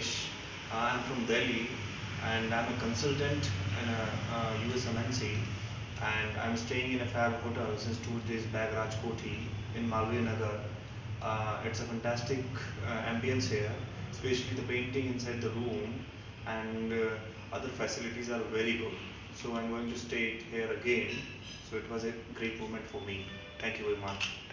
Animesh. I'm from Delhi and I'm a consultant in a US MNC, and I'm staying in a Fab Hotel since 2 days back, Raj Kothi in Malviya Nagar. It's a fantastic ambience here, especially the painting inside the room, and other facilities are very good. So I'm going to stay here again. So it was a great moment for me. Thank you very much.